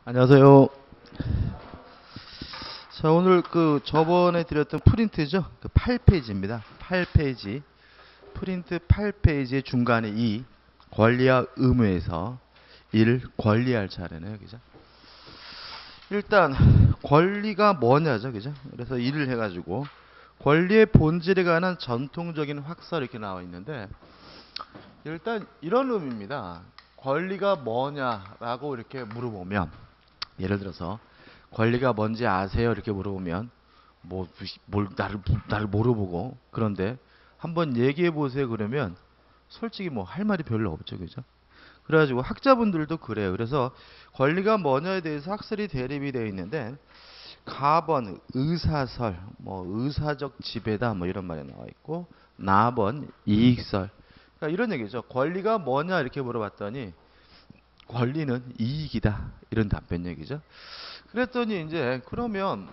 안녕하세요. 자, 오늘 저번에 드렸던 프린트죠. 8페이지입니다. 8페이지. 프린트 8페이지의 중간에 2. 권리와 의무에서 1. 권리할 차례네요. 그죠? 일단, 권리가 뭐냐죠. 그죠? 그래서 1을 해가지고, 권리의 본질에 관한 전통적인 확설 이렇게 나와 있는데, 일단 이런 의미입니다. 권리가 뭐냐라고 이렇게 물어보면, 예를 들어서 권리가 뭔지 아세요? 이렇게 물어보면 뭘 나를 물어보고 그런데 한번 얘기해 보세요 그러면 솔직히 뭐 할 말이 별로 없죠. 그죠? 그래가지고 학자분들도 그래요. 그래서 권리가 뭐냐에 대해서 학설이 대립이 되어 있는데 가번, 의사설, 뭐 의사적 지배다 뭐 이런 말이 나와 있고 나번, 이익설. 그러니까 이런 얘기죠. 권리가 뭐냐 이렇게 물어봤더니 권리는 이익이다. 이런 답변 얘기죠. 그랬더니 이제 그러면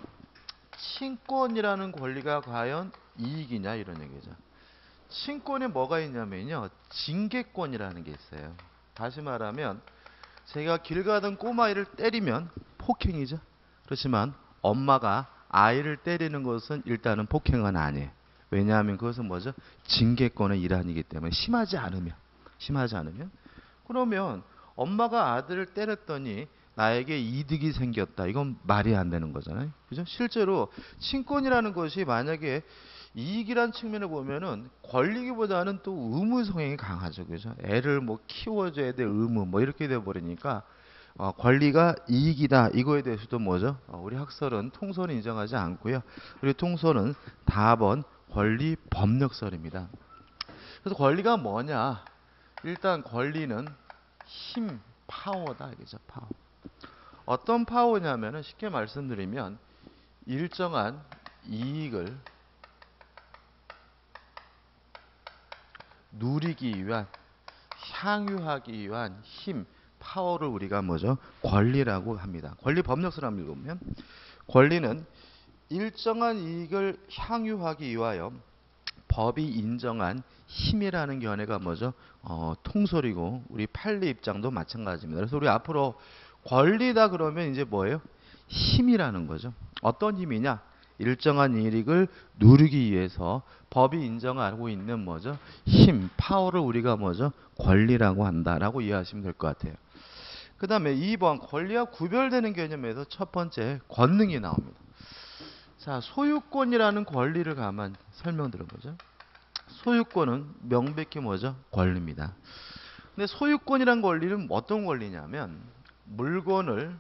친권이라는 권리가 과연 이익이냐 이런 얘기죠. 친권에 뭐가 있냐면요. 징계권이라는 게 있어요. 다시 말하면 제가 길 가던 꼬마아이를 때리면 폭행이죠. 그렇지만 엄마가 아이를 때리는 것은 일단은 폭행은 아니에요. 왜냐하면 그것은 뭐죠? 징계권의 일환이기 때문에 심하지 않으면 그러면 엄마가 아들을 때렸더니 나에게 이득이 생겼다. 이건 말이 안 되는 거잖아요. 그죠? 실제로 친권이라는 것이 만약에 이익이란 측면을 보면은 권리기보다는 또 의무 성향이 강하죠. 그죠? 애를 뭐 키워줘야 될 의무 뭐 이렇게 돼 버리니까 권리가 이익이다. 이거에 대해서도 뭐죠? 우리 학설은 통설은 인정하지 않고요. 우리 통설은 답은 권리 법력설입니다. 그래서 권리가 뭐냐? 일단 권리는 힘, 파워다. 이거죠. 파워. 어떤 파워냐면은 쉽게 말씀드리면 일정한 이익을 누리기 위한 향유하기 위한 힘, 파워를 우리가 뭐죠? 권리라고 합니다. 권리 법력서를 읽으면 권리는 일정한 이익을 향유하기 위하여 법이 인정한 힘이라는 견해가 뭐죠? 통설이고 우리 판례 입장도 마찬가지입니다. 그래서 우리 앞으로 권리다 그러면 이제 뭐예요? 힘이라는 거죠. 어떤 힘이냐? 일정한 이익을 누리기 위해서 법이 인정하고 있는 뭐죠? 힘, 파워를 우리가 뭐죠? 권리라고 한다라고 이해하시면 될 것 같아요. 그 다음에 2번 권리와 구별되는 개념에서 첫 번째 권능이 나옵니다. 자, 소유권이라는 권리를 가만 설명드려보죠. 소유권은 명백히 뭐죠? 권리입니다. 근데 소유권이란 권리는 어떤 권리냐면 물건을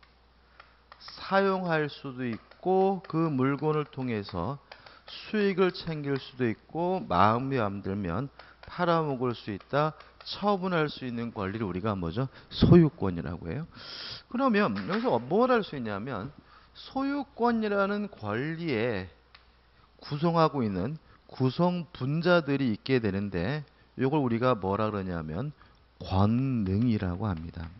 사용할 수도 있고 그 물건을 통해서 수익을 챙길 수도 있고 마음이 안 들면 팔아먹을 수 있다. 처분할 수 있는 권리를 우리가 뭐죠? 소유권이라고 해요. 그러면 여기서 뭘 할 수 있냐면 소유권이라는 권리에 구성하고 있는 구성 분자들이 있게 되는데 이걸 우리가 뭐라 그러냐면 권능이라고 합니다.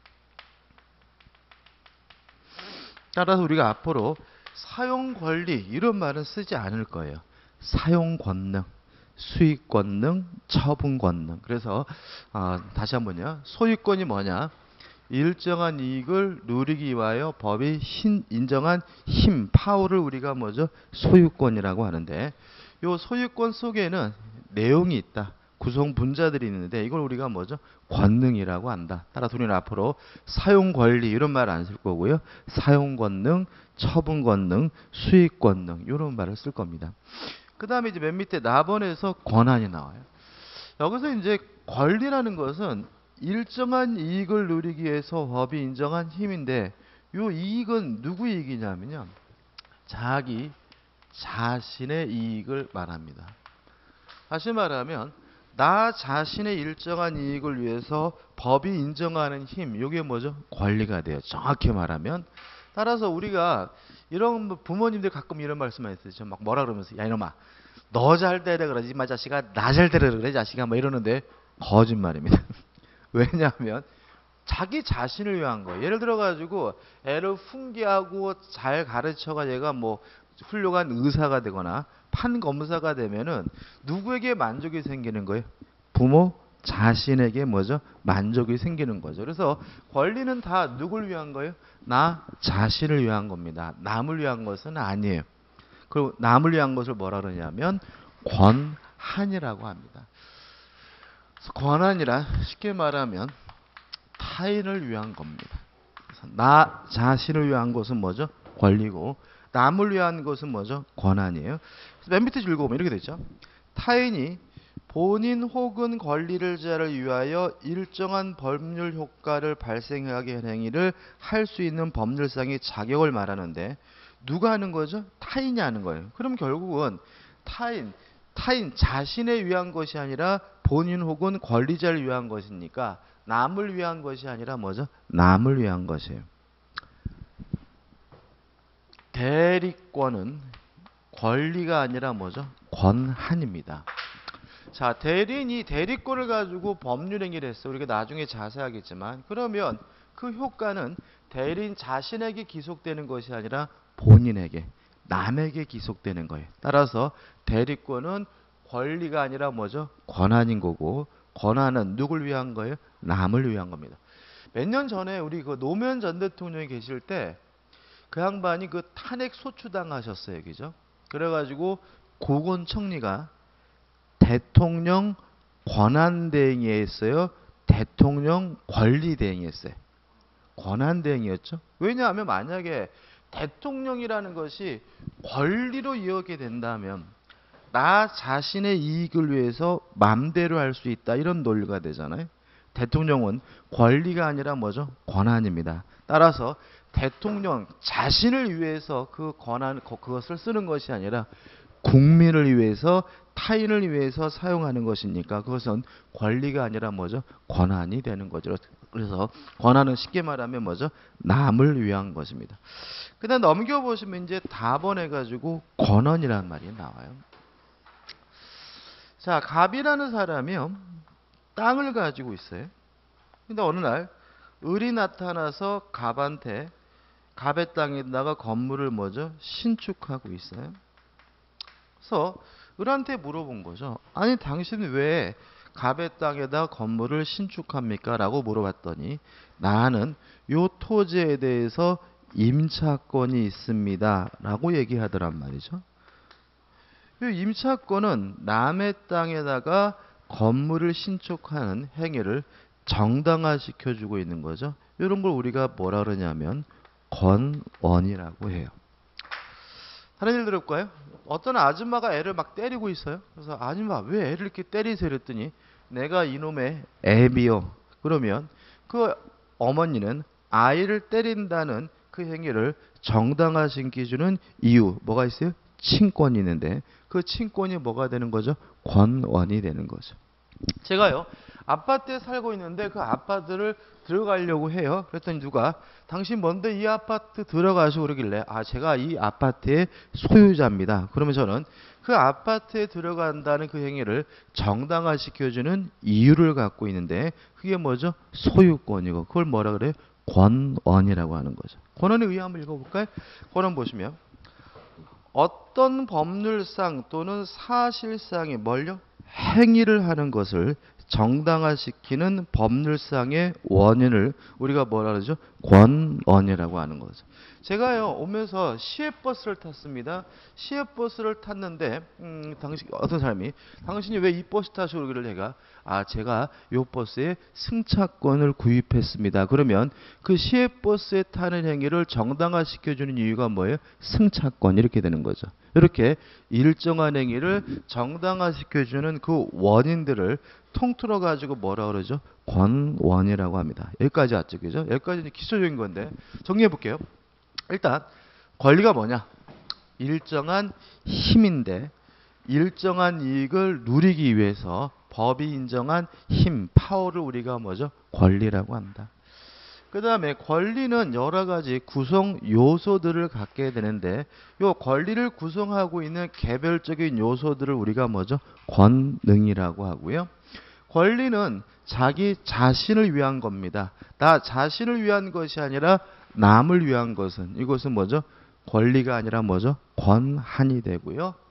따라서 우리가 앞으로 사용 권리 이런 말은 쓰지 않을 거예요. 사용 권능, 수익 권능, 처분 권능. 그래서 다시 한번요. 소유권이 뭐냐? 일정한 이익을 누리기 위하여 법이 인정한 힘, 파워를 우리가 뭐죠? 소유권이라고 하는데 이 소유권 속에는 내용이 있다. 구성 분자들이 있는데 이걸 우리가 뭐죠? 권능이라고 한다. 따라서 우리는 앞으로 사용 권리 이런 말 안 쓸 거고요. 사용 권능, 처분 권능, 수익 권능 이런 말을 쓸 겁니다. 그 다음에 이제 맨 밑에 나번에서 권한이 나와요. 여기서 이제 권리라는 것은 일정한 이익을 누리기 위해서 법이 인정한 힘인데 이 이익은 누구 이익이냐면요. 자기 자신의 이익을 말합니다. 다시 말하면 나 자신의 일정한 이익을 위해서 법이 인정하는 힘, 이게 뭐죠? 권리가 돼요. 정확히 말하면. 따라서 우리가 이런 부모님들 가끔 이런 말씀만 했어요. 막 뭐라 그러면서 야 이놈아 너 잘 되라 그러지 마 자식아 나 잘 되라 그래 자식아 뭐 이러는데 거짓말입니다. 왜냐하면 자기 자신을 위한 거예요. 예를 들어 가지고 애를 훈계하고 잘 가르쳐가 얘가 뭐 훌륭한 의사가 되거나 판검사가 되면은 누구에게 만족이 생기는 거예요? 부모 자신에게 뭐죠? 만족이 생기는 거죠. 그래서 권리는 다 누굴 위한 거예요? 나 자신을 위한 겁니다. 남을 위한 것은 아니에요. 그리고 남을 위한 것을 뭐라 그러냐면 권한이라고 합니다. 그래서 권한이란 쉽게 말하면 타인을 위한 겁니다. 그래서 나 자신을 위한 것은 뭐죠? 권리고 남을 위한 것은 뭐죠? 권한이에요. 그래서 맨 밑에 읽어보면 이렇게 되죠. 타인이 본인 혹은 권리를 자를 위하여 일정한 법률 효과를 발생하게 하는 행위를 할 수 있는 법률상의 자격을 말하는데 누가 하는 거죠? 타인이 하는 거예요. 그럼 결국은 타인 자신에 위한 것이 아니라 본인 혹은 권리자를 위한 것이니까 남을 위한 것이 아니라 뭐죠? 남을 위한 것이에요. 대리권은 권리가 아니라 뭐죠? 권한입니다. 자, 대리인이 대리권을 가지고 법률 행위를 했어. 우리가 나중에 자세하겠지만 그러면 그 효과는 대리인 자신에게 기속되는 것이 아니라 본인에게, 남에게 기속되는 거예요. 따라서 대리권은 권리가 아니라 뭐죠? 권한인 거고 권한은 누굴 위한 거예요? 남을 위한 겁니다. 몇 년 전에 우리 그 노무현 전 대통령이 계실 때 그 양반이 그 탄핵 소추당하셨어요. 그죠? 그래가지고 고건청리가 대통령 권한대행이 했어요? 대통령 권리대행이 했어요? 권한대행이었죠. 왜냐하면 만약에 대통령이라는 것이 권리로 이어게 된다면 나 자신의 이익을 위해서 맘대로 할 수 있다. 이런 논리가 되잖아요. 대통령은 권리가 아니라 뭐죠? 권한입니다. 따라서 대통령 자신을 위해서 그 권한, 그것을 쓰는 것이 아니라 국민을 위해서 타인을 위해서 사용하는 것이니까 그것은 권리가 아니라 뭐죠? 권한이 되는 거죠. 그래서 권한은 쉽게 말하면 뭐죠? 남을 위한 것입니다. 그다음 넘겨보시면 이제 답원해가지고 권한이라는 말이 나와요. 자, 갑이라는 사람이요. 땅을 가지고 있어요. 근데 어느 날 을이 나타나서 갑한테 갑의 땅에다가 건물을 뭐죠? 신축하고 있어요. 그래서 을한테 물어본 거죠. 아니 당신 왜 갑의 땅에다 건물을 신축합니까? 라고 물어봤더니 나는 요 토지에 대해서 임차권이 있습니다. 라고 얘기하더란 말이죠. 이 임차권은 남의 땅에다가 건물을 신축하는 행위를 정당화시켜주고 있는 거죠. 이런 걸 우리가 뭐라 그러냐면 권원이라고 해요. 다른 일 들어볼까요? 어떤 아줌마가 애를 막 때리고 있어요. 그래서 아줌마 왜 애를 이렇게 때리세요? 그랬더니 내가 이놈의 애비요. 그러면 그 어머니는 아이를 때린다는 그 행위를 정당화시켜주는 이유 뭐가 있어요? 친권이 있는데 그 친권이 뭐가 되는 거죠? 권원이 되는 거죠. 제가요 아파트에 살고 있는데 그 아파트를 들어가려고 해요. 그랬더니 누가 당신 뭔데 이 아파트 들어가시고 그러길래 아 제가 이 아파트의 소유자입니다. 그러면 저는 그 아파트에 들어간다는 그 행위를 정당화시켜주는 이유를 갖고 있는데 그게 뭐죠? 소유권이고 그걸 뭐라 그래요? 권원이라고 하는 거죠. 권원의 의의 한번 읽어볼까요? 권원 보시면 어떤 법률상 또는 사실상의 뭘요? 행위를 하는 것을 정당화시키는 법률상의 원인을 우리가 뭐라 그러죠? 권원이라고 하는 거죠. 제가요 오면서 시외버스를 탔습니다. 시외버스를 탔는데 당신 어떤 사람이 당신이 왜 이 버스 타시고 그러길래 제가 이 버스에 승차권을 구입했습니다. 그러면 그 시외버스에 타는 행위를 정당화시켜주는 이유가 뭐예요? 승차권 이렇게 되는 거죠. 이렇게 일정한 행위를 정당화시켜주는 그 원인들을 통틀어 가지고 뭐라 그러죠? 권원이라고 합니다. 여기까지 왔죠, 그죠? 여기까지는 기초적인 건데 정리해 볼게요. 일단 권리가 뭐냐? 일정한 힘인데 일정한 이익을 누리기 위해서 법이 인정한 힘, 파워를 우리가 뭐죠? 권리라고 합니다. 그 다음에 권리는 여러 가지 구성 요소들을 갖게 되는데 이 권리를 구성하고 있는 개별적인 요소들을 우리가 뭐죠? 권능이라고 하고요. 권리는 자기 자신을 위한 겁니다. 나 자신을 위한 것이 아니라 남을 위한 것은 이것은 뭐죠? 권리가 아니라 뭐죠? 권한이 되고요.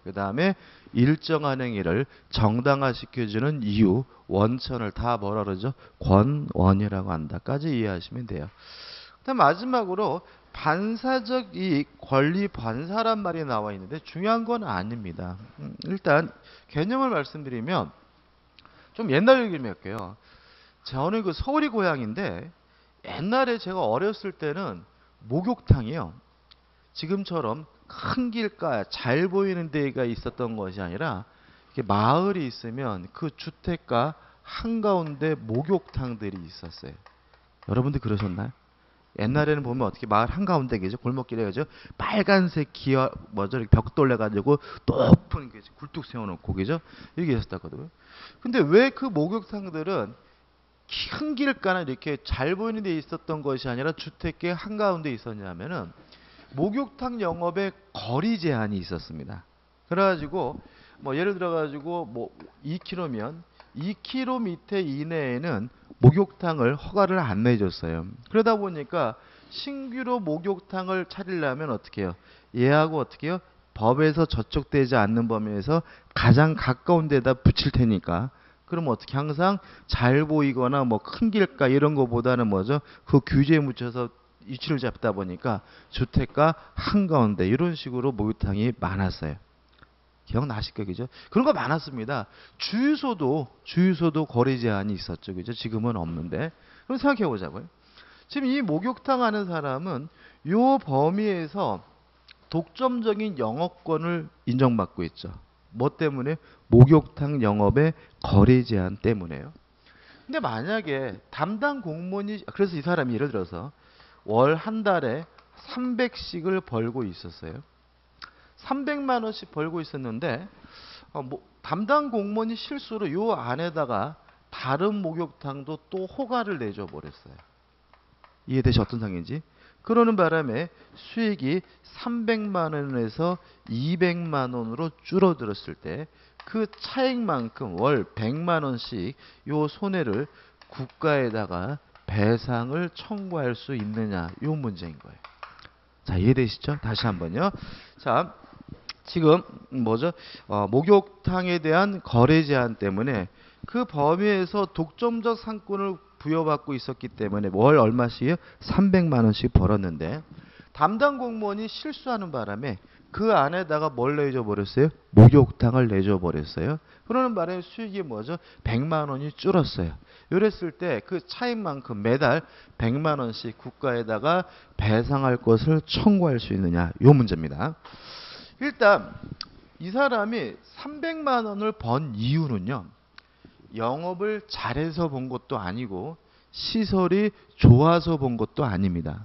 그 다음에 일정한 행위를 정당화시켜주는 이유, 원천을 다 뭐라 그러죠? 권원이라고 한다까지 이해하시면 돼요. 그다음 마지막으로 반사적 이익, 권리 반사란 말이 나와 있는데 중요한 건 아닙니다. 일단 개념을 말씀드리면 좀 옛날 얘기를 할게요. 저는 그 서울이 고향인데 옛날에 제가 어렸을 때는 목욕탕이요. 지금처럼 큰 길가 잘 보이는 데가 있었던 것이 아니라 이렇게 마을이 있으면 그 주택가 한가운데 목욕탕들이 있었어요. 여러분들 그러셨나요? 옛날에는 보면 어떻게 마을 한가운데 계죠? 골목길에 계죠? 빨간색 기어 뭐죠? 이렇게 벽돌 내가지고 높은 게 굴뚝 세워놓고 계죠? 이렇게 있었다거든요. 근데 왜 그 목욕탕들은 큰 길가나 이렇게 잘 보이는 데 있었던 것이 아니라 주택계 한가운데 있었냐면은 목욕탕 영업에 거리 제한이 있었습니다. 그래가지고 뭐 예를 들어가지고 뭐 2km면 2km 이내에는 목욕탕을 허가를 안 내줬어요. 그러다 보니까 신규로 목욕탕을 차리려면 어떻게 해요? 얘하고 어떻게 해요? 법에서 저촉되지 않는 범위에서 가장 가까운 데다 붙일 테니까. 그럼 어떻게 항상 잘 보이거나 뭐 큰 길가 이런 거보다는 뭐죠? 그 규제에 묻혀서 위치를 잡다 보니까 주택가 한가운데 이런 식으로 목욕탕이 많았어요. 기억나실 거예요, 그죠? 그런 거 많았습니다. 주유소도 거리 제한이 있었죠, 그죠? 지금은 없는데. 그럼 생각해 보자고요. 지금 이 목욕탕 하는 사람은 요 범위에서 독점적인 영업권을 인정받고 있죠. 뭐 때문에? 목욕탕 영업의 거리 제한 때문에요. 근데 만약에 담당 공무원이, 그래서 이 사람이 예를 들어서 월 한 달에 300씩을 벌고 있었어요. 300만 원씩 벌고 있었는데 담당 공무원이 실수로 요 안에다가 다른 목욕탕도 또 허가를 내줘 버렸어요. 이해되시 어떤 상인지? 그러는 바람에 수익이 300만 원에서 200만 원으로 줄어들었을 때 그 차익만큼 월 100만 원씩 요 손해를 국가에다가 배상을 청구할 수 있느냐, 요 문제인 거예요. 자, 이해되시죠? 다시 한번요. 자, 지금 뭐죠? 목욕탕에 대한 거래 제한 때문에 그 범위에서 독점적 상권을 부여받고 있었기 때문에 월 얼마씩이요? 300만 원씩 벌었는데 담당 공무원이 실수하는 바람에 그 안에다가 뭘 내줘 버렸어요? 목욕탕을 내줘 버렸어요. 그러는 바람에 수익이 뭐죠? 100만 원이 줄었어요. 이랬을 때 그 차익만큼 매달 100만 원씩 국가에다가 배상할 것을 청구할 수 있느냐, 요 문제입니다. 일단 이 사람이 300만 원을 번 이유는요, 영업을 잘해서 본 것도 아니고 시설이 좋아서 본 것도 아닙니다.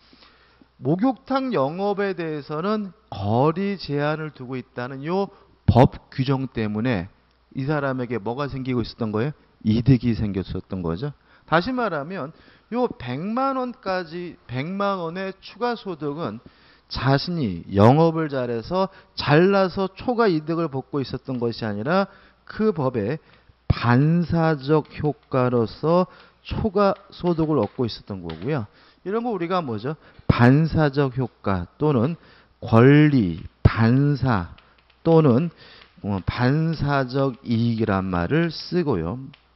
목욕탕 영업에 대해서는 거리 제한을 두고 있다는 요 법 규정 때문에 이 사람에게 뭐가 생기고 있었던 거예요? 이득이 생겼었던 거죠. 다시 말하면 요 100만 원까지 100만 원의 추가 소득은 자신이 영업을 잘해서 잘나서 초과 이득을 벗고 있었던 것이 아니라 그 법의 반사적 효과로서 초과 소득을 얻고 있었던 거고요. 이런 거 우리가 뭐죠? 반사적 효과 또는 권리, 반사 또는 반사적 이익이란 말을 쓰고요.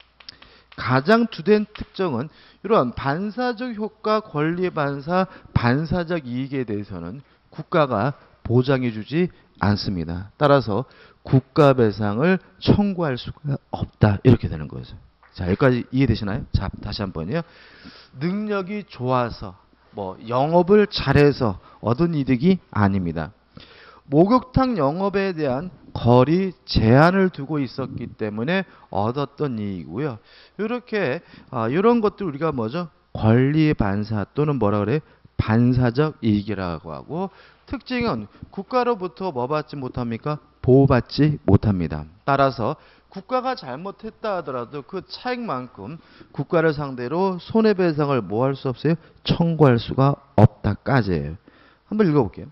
가장 주된 특징은 이러한 반사적 효과, 권리 반사, 반사적 이익에 대해서는 국가가 보장해 주지 않습니다. 따라서 국가 배상을 청구할 수가 없다. 이렇게 되는 거죠. 자, 여기까지 이해되시나요? 자, 다시 한번요. 능력이 좋아서 뭐 영업을 잘해서 얻은 이득이 아닙니다. 목욕탕 영업에 대한 거리 제한을 두고 있었기 때문에 얻었던 이익이고요. 이렇게 이런 것들 우리가 뭐죠? 권리 반사 또는 뭐라 그래? 반사적 이익이라고 하고, 특징은 국가로부터 뭐 받지 못합니까? 보호받지 못합니다. 따라서 국가가 잘못했다 하더라도 그 차익만큼 국가를 상대로 손해배상을 뭐 할 수 없어요? 청구할 수가 없다까지예요. 한번 읽어볼게요.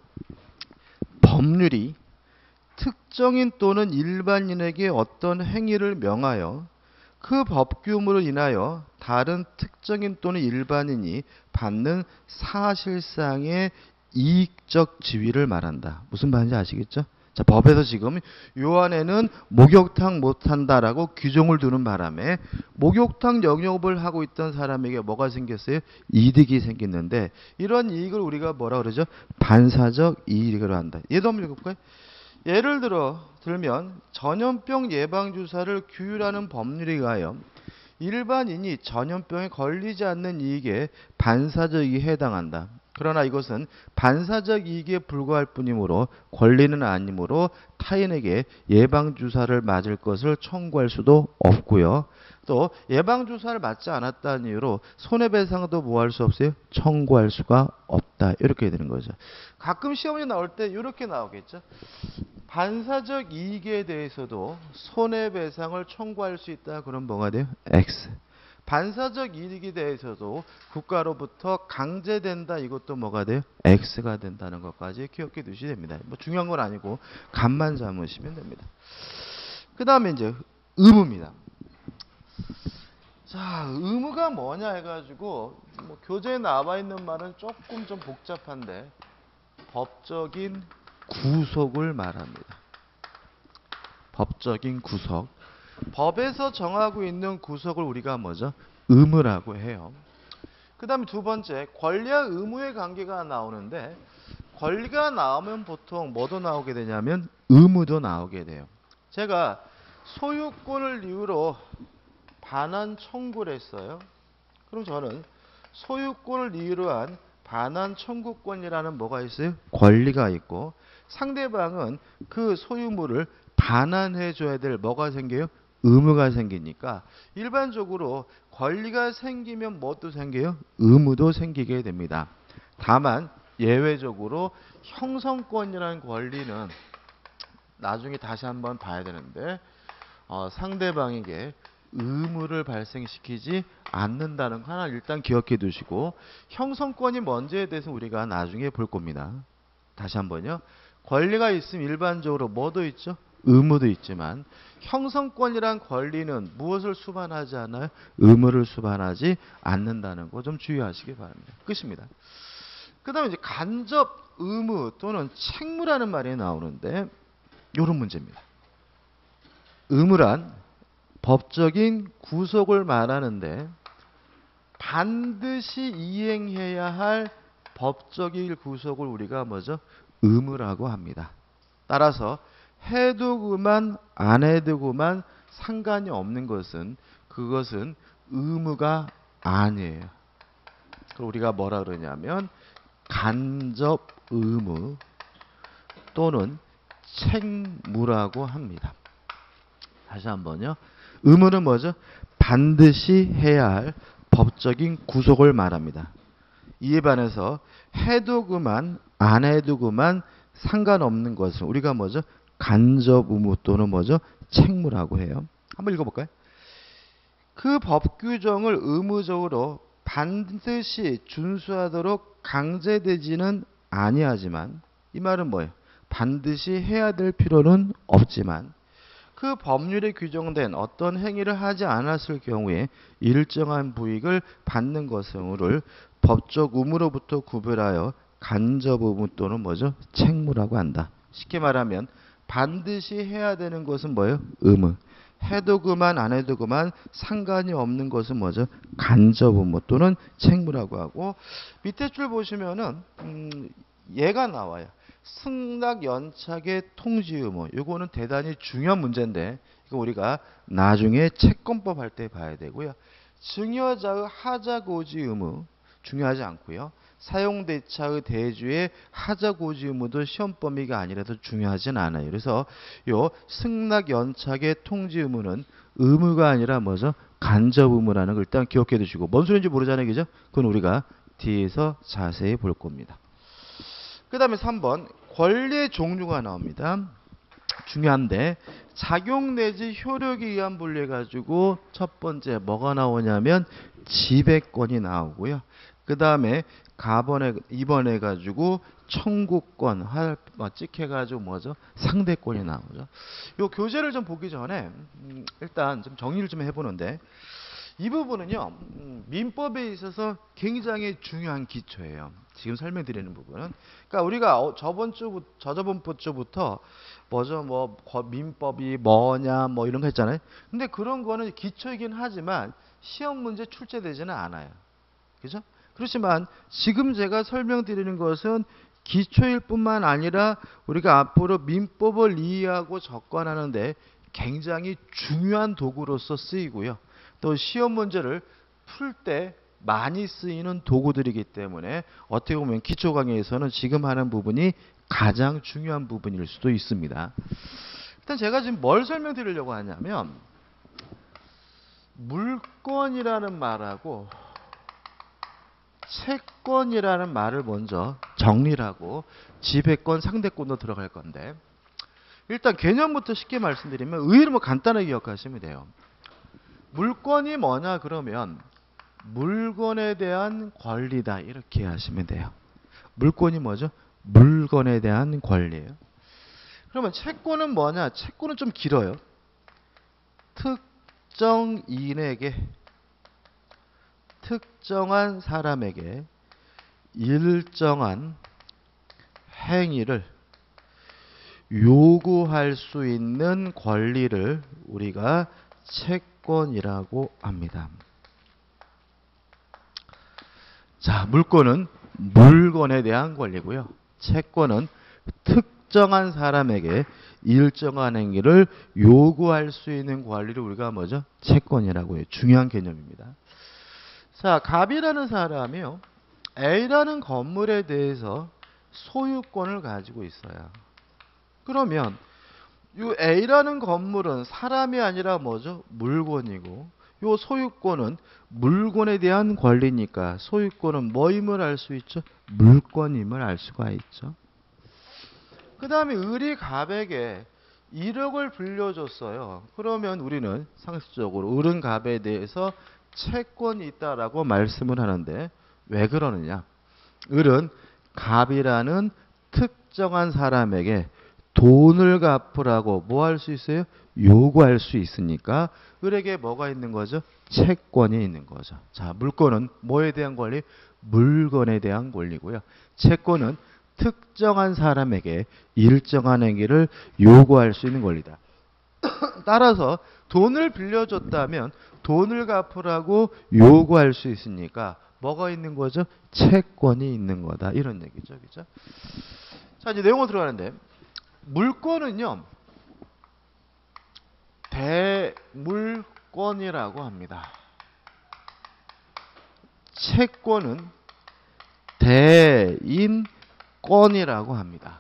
법률이 특정인 또는 일반인에게 어떤 행위를 명하여 그 법규문으로 인하여 다른 특정인 또는 일반인이 받는 사실상의 이익적 지위를 말한다. 무슨 말인지 아시겠죠? 자, 법에서 지금 요 안에는 목욕탕 못한다라고 규정을 두는 바람에 목욕탕 영업을 하고 있던 사람에게 뭐가 생겼어요? 이득이 생겼는데 이런 이익을 우리가 뭐라 그러죠? 반사적 이익으로 한다. 예도 한번 읽어볼까요? 예를 들면 전염병 예방주사를 규율하는 법률에 의하여 일반인이 전염병에 걸리지 않는 이익에 반사적 이익에 해당한다. 그러나 이것은 반사적 이익에 불과할 뿐이므로 권리는 아니므로 타인에게 예방주사를 맞을 것을 청구할 수도 없고요. 또 예방주사를 맞지 않았다는 이유로 손해배상도 뭐 할 수 없어요? 청구할 수가 없다. 이렇게 되는 거죠. 가끔 시험이 나올 때 이렇게 나오겠죠. 반사적 이익에 대해서도 손해배상을 청구할 수 있다. 그럼 뭐가 돼요? X. 반사적 이익에 대해서도 국가로부터 강제된다. 이것도 뭐가 돼요? X가 된다는 것까지 기억해 두시면 됩니다. 뭐 중요한 건 아니고 감만 잡으시면 됩니다. 그 다음에 이제 의무입니다. 자, 의무가 뭐냐 해가지고 뭐 교재에 나와 있는 말은 조금 좀 복잡한데 법적인 구속을 말합니다. 법적인 구속. 법에서 정하고 있는 구속을 우리가 뭐죠? 의무라고 해요. 그 다음에 두 번째, 권리와 의무의 관계가 나오는데 권리가 나오면 보통 뭐도 나오게 되냐면 의무도 나오게 돼요. 제가 소유권을 이유로 반환 청구를 했어요. 그럼 저는 소유권을 이유로 한 반환 청구권이라는 뭐가 있어요? 권리가 있고 상대방은 그 소유물을 반환해 줘야 될 뭐가 생겨요? 의무가 생기니까 일반적으로 권리가 생기면 뭐도 생겨요? 의무도 생기게 됩니다. 다만 예외적으로 형성권이라는 권리는 나중에 다시 한번 봐야 되는데 상대방에게 의무를 발생시키지 않는다는 거 하나 일단 기억해 두시고 형성권이 뭔지에 대해서 우리가 나중에 볼 겁니다. 다시 한번요. 권리가 있으면 일반적으로 뭐도 있죠? 의무도 있지만 형성권이란 권리는 무엇을 수반하지 않아요? 의무를 수반하지 않는다는 거 좀 주의하시기 바랍니다. 끝입니다. 그 다음에 이제 간접 의무 또는 책무라는 말이 나오는데 이런 문제입니다. 의무란 법적인 구속을 말하는데 반드시 이행해야 할 법적인 구속을 우리가 뭐죠? 의무라고 합니다. 따라서 해도 그만 안 해도 그만 상관이 없는 것은 그것은 의무가 아니에요. 우리가 뭐라 그러냐면 간접 의무 또는 책무라고 합니다. 다시 한번요. 의무는 뭐죠? 반드시 해야 할 법적인 구속을 말합니다. 이에 반해서 해도 그만 안 해도 그만 상관없는 것은 우리가 뭐죠? 간접 의무 또는 뭐죠? 책무라고 해요. 한번 읽어볼까요? 그 법 규정을 의무적으로 반드시 준수하도록 강제되지는 아니하지만 이 말은 뭐예요? 반드시 해야 될 필요는 없지만 그 법률에 규정된 어떤 행위를 하지 않았을 경우에 일정한 부익을 받는 것을 법적 의무로부터 구별하여 간접 의무 또는 뭐죠? 책무라고 한다. 쉽게 말하면 반드시 해야 되는 것은 뭐예요? 의무. 해도 그만 안 해도 그만 상관이 없는 것은 뭐죠? 간접 의무 또는 책무라고 하고 밑에 줄 보시면은 얘가 나와요. 승낙 연착의 통지 의무. 이거는 대단히 중요한 문제인데 이거 우리가 나중에 채권법 할 때 봐야 되고요. 증여자의 하자고지 의무 중요하지 않고요. 사용대차의 대주의 하자고지 의무도 시험 범위가 아니라서 중요하진 않아요. 그래서 요 승낙 연착의 통지 의무는 의무가 아니라 뭐죠? 간접 의무라는 걸 일단 기억해 두시고 뭔 소리인지 모르잖아요. 그죠? 그건 우리가 뒤에서 자세히 볼 겁니다. 그 다음에 3번 권리의 종류가 나옵니다. 중요한데 작용 내지 효력에 의한 분리해가지고 첫 번째 뭐가 나오냐면 지배권이 나오고요. 그 다음에 2번 해가지고 청구권 찍혀가지고 뭐죠? 상대권이 나오죠. 요 교재를 좀 보기 전에 일단 좀 정리를 좀 해보는데 이 부분은요, 민법에 있어서 굉장히 중요한 기초예요. 지금 설명드리는 부분은. 그러니까 우리가 저저번 주부터 뭐죠, 민법이 뭐냐, 이런 거 했잖아요. 근데 그런 거는 기초이긴 하지만 시험 문제 출제되지는 않아요. 그죠? 그렇지만 지금 제가 설명드리는 것은 기초일 뿐만 아니라 우리가 앞으로 민법을 이해하고 접근하는데 굉장히 중요한 도구로서 쓰이고요. 또 시험 문제를 풀 때 많이 쓰이는 도구들이기 때문에 어떻게 보면 기초 강의에서는 지금 하는 부분이 가장 중요한 부분일 수도 있습니다. 일단 제가 지금 뭘 설명드리려고 하냐면 물권이라는 말하고 채권이라는 말을 먼저 정리를 하고 지배권, 상대권도 들어갈 건데 일단 개념부터 쉽게 말씀드리면 의외로 간단하게 기억하시면 돼요. 물권이 뭐냐 그러면 물건에 대한 권리다 이렇게 하시면 돼요. 물권이 뭐죠? 물건에 대한 권리예요. 그러면 채권은 뭐냐? 채권은 좀 길어요. 특정인에게 특정한 사람에게 일정한 행위를 요구할 수 있는 권리를 우리가 채권이라고 합니다. 자, 물권은 물건에 대한 권리고요. 채권은 특정한 사람에게 일정한 행위를 요구할 수 있는 권리를 우리가 뭐죠? 채권이라고 해요. 중요한 개념입니다. 자, 갑이라는 사람이요. A라는 건물에 대해서 소유권을 가지고 있어요. 그러면 이 A라는 건물은 사람이 아니라 뭐죠? 물건이고 이 소유권은 물건에 대한 권리니까 소유권은 뭐임을 알 수 있죠? 물건임을 알 수가 있죠. 그 다음에 을이 갑에게 1억을 빌려줬어요. 그러면 우리는 상식적으로 을은 갑에 대해서 채권이 있다라고 말씀을 하는데 왜 그러느냐? 을은 갑이라는 특정한 사람에게 돈을 갚으라고 뭐 할 수 있어요? 요구할 수 있으니까 을에게 뭐가 있는 거죠? 채권이 있는 거죠. 자, 물권은 뭐에 대한 권리? 물건에 대한 권리고요. 채권은 특정한 사람에게 일정한 행위를 요구할 수 있는 권리다. 따라서 돈을 빌려줬다면 돈을 갚으라고 요구할 수 있으니까 뭐가 있는 거죠? 채권이 있는 거다. 이런 얘기죠. 그죠? 자, 이제 내용으로 들어가는데 물권은요. 대물권이라고 합니다. 채권은 대인권이라고 합니다.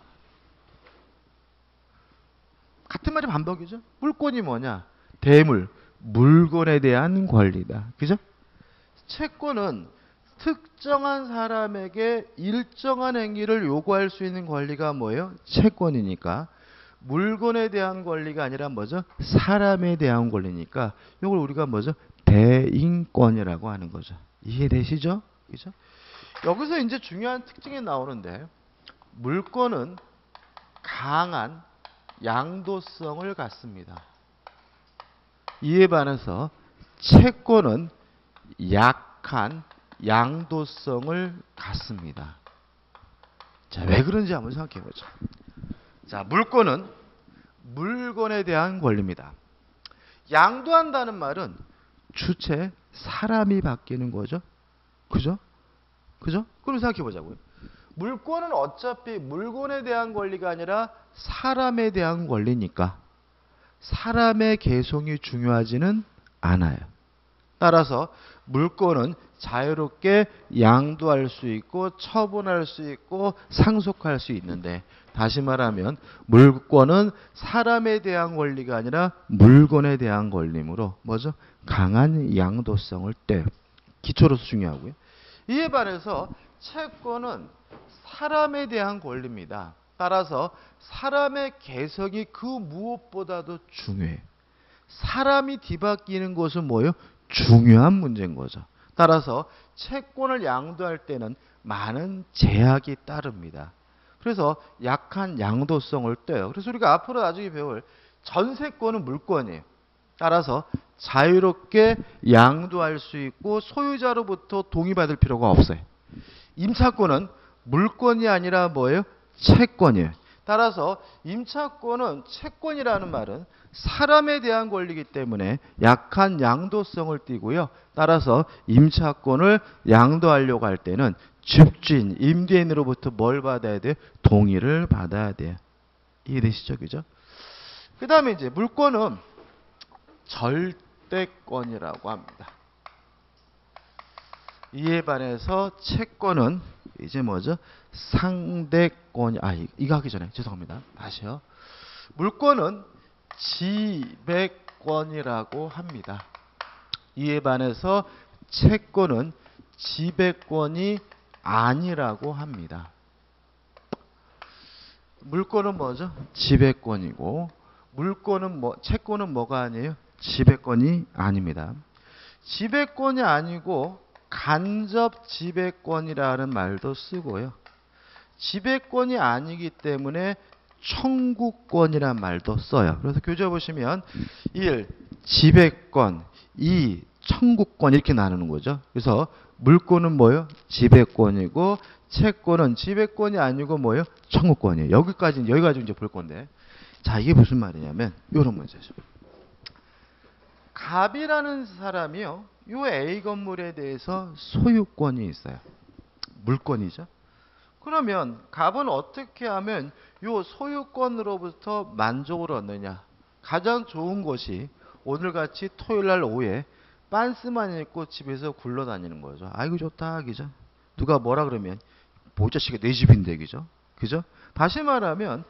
같은 말이 반복이죠. 물권이 뭐냐? 대물, 물건에 대한 권리다. 그죠? 채권은 특정한 사람에게 일정한 행위를 요구할 수 있는 권리가 뭐예요? 채권이니까. 물건에 대한 권리가 아니라 뭐죠? 사람에 대한 권리니까 이걸 우리가 뭐죠? 대인권이라고 하는 거죠. 이해되시죠? 그죠? 여기서 이제 중요한 특징이 나오는데 물권은 강한 양도성을 갖습니다. 이에 반해서 채권은 약한 양도성을 갖습니다. 자, 왜 그런지 한번 생각해 보죠. 자, 물권은 물건에 대한 권리입니다. 양도한다는 말은 주체 사람이 바뀌는 거죠. 그죠? 그죠? 그럼 생각해 보자고요. 물권은 어차피 물건에 대한 권리가 아니라 사람에 대한 권리니까 사람의 개성이 중요하지는 않아요. 따라서 물권은 자유롭게 양도할 수 있고 처분할 수 있고 상속할 수 있는데 다시 말하면 물권은 사람에 대한 권리가 아니라 물건에 대한 권리이므로 뭐죠? 강한 양도성을 떼요. 기초로서 중요하고요. 이에 반해서 채권은 사람에 대한 권리입니다. 따라서 사람의 개성이 그 무엇보다도 중요해요. 사람이 뒤바뀌는 것은 뭐예요? 중요한 문제인 거죠. 따라서 채권을 양도할 때는 많은 제약이 따릅니다. 그래서 약한 양도성을 떼요. 그래서 우리가 앞으로 나중에 배울 전세권은 물권이에요. 따라서 자유롭게 양도할 수 있고 소유자로부터 동의받을 필요가 없어요. 임차권은 물권이 아니라 뭐예요? 채권이에요. 따라서 임차권은 채권이라는 말은 사람에 대한 권리이기 때문에 약한 양도성을 띠고요. 따라서 임차권을 양도하려고 할 때는 집주인, 임대인으로부터 뭘 받아야 돼요? 동의를 받아야 돼요. 이해되시죠? 그죠? 그 다음에 이제 물권은 절대권이라고 합니다. 이에 반해서 채권은 이제 뭐죠? 상대권. 이거 하기 전에 죄송합니다. 다시요. 물권은 지배권이라고 합니다. 이에 반해서 채권은 지배권이 아니라고 합니다. 물권은 뭐죠? 지배권이고 물권은 채권은 뭐가 아니에요? 지배권이 아닙니다. 지배권이 아니고 간접 지배권이라는 말도 쓰고요. 지배권이 아니기 때문에 청구권이라는 말도 써요. 그래서 교재 보시면 1. 지배권, 2. 청구권 이렇게 나누는 거죠. 그래서 물권은 뭐예요? 지배권이고 채권은 지배권이 아니고 뭐예요? 청구권이에요. 여기까지 이제 볼 건데, 자 이게 무슨 말이냐면 이런 문제죠. 갑이라는 사람이요, 요 A 건물에 대해서 소유권이 있어요. 물권이죠. 그러면 갑은 어떻게 하면 요 소유권으로부터 만족을 얻느냐? 가장 좋은 것이 오늘같이 토요일날 오후에 빤스만 입고 집에서 굴러다니는 거죠. 아이고 좋다, 그죠? 누가 뭐라 그러면 보자식이 내 집인데, 그죠? 그죠? 다시 말하면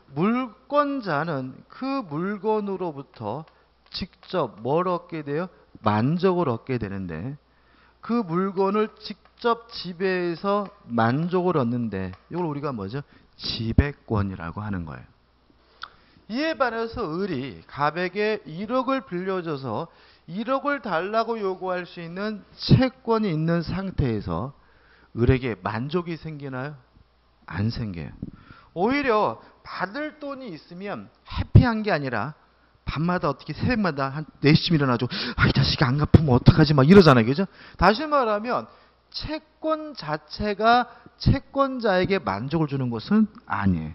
물권자는 그 물건으로부터 직접 뭘 얻게 돼요? 만족을 얻게 되는데, 그 물건을 직접 지배해서 만족을 얻는데 이걸 우리가 뭐죠? 지배권이라고 하는 거예요. 이에 반해서 을이 갑에게 1억을 빌려줘서 1억을 달라고 요구할 수 있는 채권이 있는 상태에서 을에게 만족이 생기나요? 안 생겨요. 오히려 받을 돈이 있으면 해피한 게 아니라 밤마다 어떻게 새벽마다 한 4시쯤 일어나죠. 이 자식이 안 갚으면 어떡하지 막 이러잖아요. 그죠? 다시 말하면 채권 자체가 채권자에게 만족을 주는 것은 아니에요.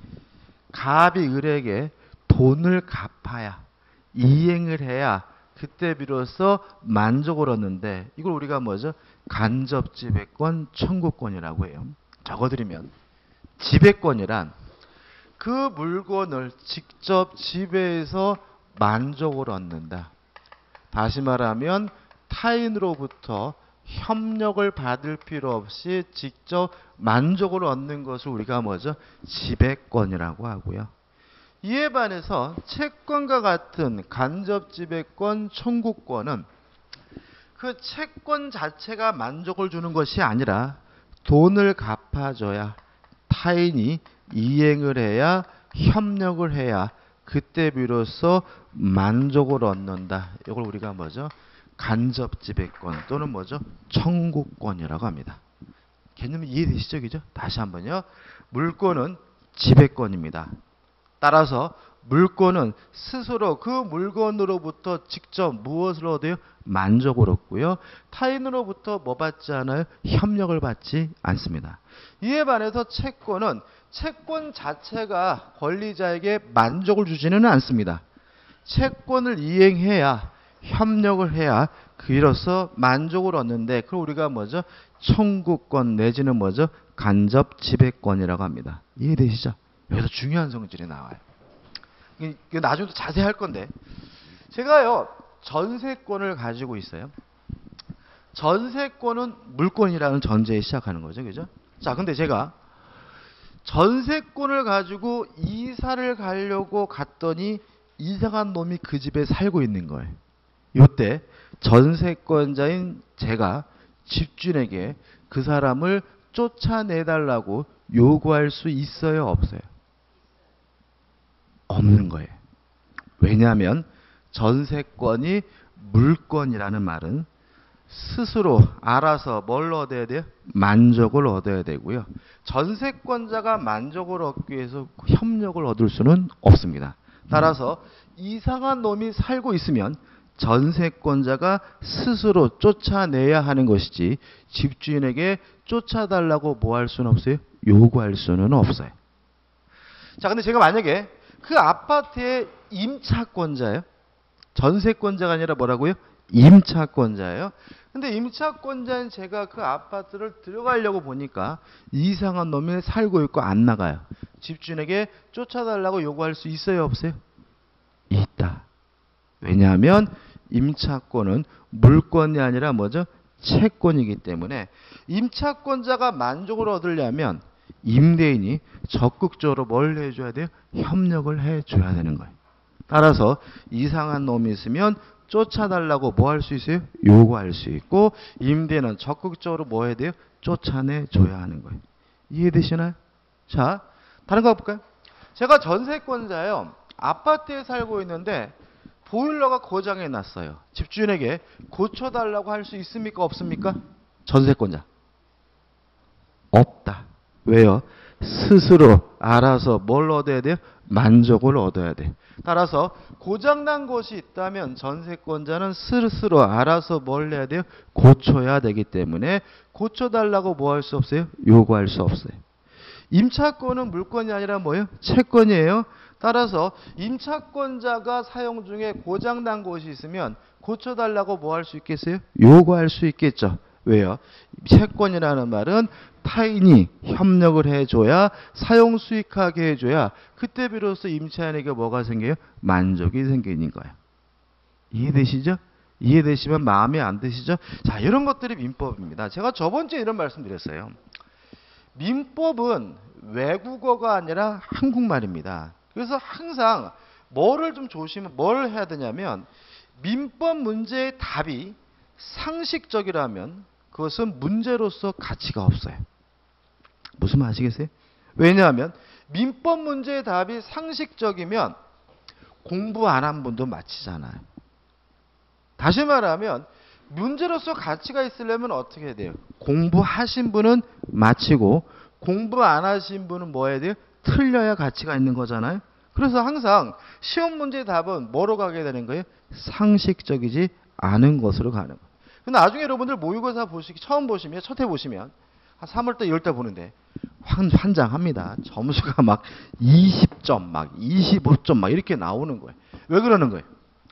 갑이 을에게 돈을 갚아야, 이행을 해야 그때 비로소 만족을 얻는데, 이걸 우리가 뭐죠? 간접지배권, 청구권이라고 해요. 적어드리면 지배권이란 그 물건을 직접 지배해서 만족을 얻는다. 다시 말하면 타인으로부터 협력을 받을 필요 없이 직접 만족을 얻는 것을 우리가 뭐죠? 지배권이라고 하고요. 이에 반해서 채권과 같은 간접지배권, 청구권은 그 채권 자체가 만족을 주는 것이 아니라 돈을 갚아줘야, 타인이 이행을 해야, 협력을 해야 그때 비로소 만족을 얻는다. 이걸 우리가 뭐죠? 간접지배권 또는 뭐죠? 청구권이라고 합니다. 개념이 이해되시죠? 그죠? 다시 한번요. 물권은 지배권입니다. 따라서 물권은 스스로 그 물건으로부터 직접 무엇을 얻어요? 만족을 얻고요. 타인으로부터 뭐 받지 않아요? 협력을 받지 않습니다. 이에 반해서 채권은 채권 자체가 권리자에게 만족을 주지는 않습니다. 채권을 이행해야, 협력을 해야 그로써 만족을 얻는데, 그걸 우리가 뭐죠? 청구권 내지는 뭐죠? 간접지배권이라고 합니다. 이해되시죠? 여기서 중요한 성질이 나와요. 이거 나중에 자세히 할 건데, 제가요 전세권을 가지고 있어요. 전세권은 물권이라는 전제에 시작하는 거죠. 그죠? 자, 근데 제가 전세권을 가지고 이사를 가려고 갔더니 이상한 놈이 그 집에 살고 있는 거예요. 이때 전세권자인 제가 집주인에게 그 사람을 쫓아내달라고 요구할 수 있어요? 없어요? 없는 거예요. 왜냐하면 전세권이 물권이라는 말은 스스로 알아서 뭘 얻어야 돼요? 만족을 얻어야 되고요. 전세권자가 만족을 얻기 위해서 협력을 얻을 수는 없습니다. 따라서 이상한 놈이 살고 있으면 전세권자가 스스로 쫓아내야 하는 것이지 집주인에게 쫓아달라고 뭐 할 수는 없어요? 요구할 수는 없어요. 자, 근데 제가 만약에 그 아파트의 임차권자예요. 전세권자가 아니라 뭐라고요? 임차권자예요. 근데 임차권자인 제가 그 아파트를 들어가려고 보니까 이상한 놈이 살고 있고 안 나가요. 집주인에게 쫓아달라고 요구할 수 있어요? 없어요? 있다. 왜냐하면 임차권은 물권이 아니라 뭐죠? 채권이기 때문에 임차권자가 만족을 얻으려면 임대인이 적극적으로 뭘 해줘야 돼요? 협력을 해줘야 되는 거예요. 따라서 이상한 놈이 있으면 쫓아달라고 뭐 할 수 있어요? 요구할 수 있고 임대인은 적극적으로 뭐 해야 돼요? 쫓아내줘야 하는 거예요. 이해되시나요? 자, 다른 거 볼까요? 제가 전세권자예요. 아파트에 살고 있는데 보일러가 고장이 났어요. 집주인에게 고쳐달라고 할 수 있습니까? 없습니까? 전세권자. 없다. 왜요? 스스로 알아서 뭘 얻어야 돼요? 만족을 얻어야 돼요. 따라서 고장난 것이 있다면 전세권자는 스스로 알아서 뭘 해야 돼요? 고쳐야 되기 때문에 고쳐달라고 뭐 할 수 없어요? 요구할 수 없어요. 임차권은 물권이 아니라 뭐예요? 채권이에요. 따라서 임차권자가 사용 중에 고장난 곳이 있으면 고쳐달라고 뭐 할 수 있겠어요? 요구할 수 있겠죠. 왜요? 채권이라는 말은 타인이 협력을 해줘야 사용 수익하게 해줘야 그때 비로소 임차인에게 뭐가 생겨요? 만족이 생기는 거예요. 이해되시죠? 이해되시면 마음에 안 드시죠? 자, 이런 것들이 민법입니다. 제가 저번 주에 이런 말씀 드렸어요. 민법은 외국어가 아니라 한국말입니다. 그래서 항상 뭘 해야 되냐면 민법 문제의 답이 상식적이라면 그것은 문제로서 가치가 없어요. 무슨 말 아시겠어요? 왜냐하면 민법 문제의 답이 상식적이면 공부 안 한 분도 마치잖아요. 다시 말하면 문제로서 가치가 있으려면 어떻게 해야 돼요? 공부하신 분은 마치고 공부 안 하신 분은 뭐 해야 돼요? 틀려야 가치가 있는 거잖아요. 그래서 항상 시험 문제의 답은 뭐로 가게 되는 거예요? 상식적이지 않은 것으로 가는 거예요. 나중에 여러분들 모의고사 처음 보시면, 첫 해 보시면 한 3월달, 2월달 보는데 환장합니다. 점수가 막 20점, 막 25점 막 이렇게 나오는 거예요. 왜 그러는 거예요?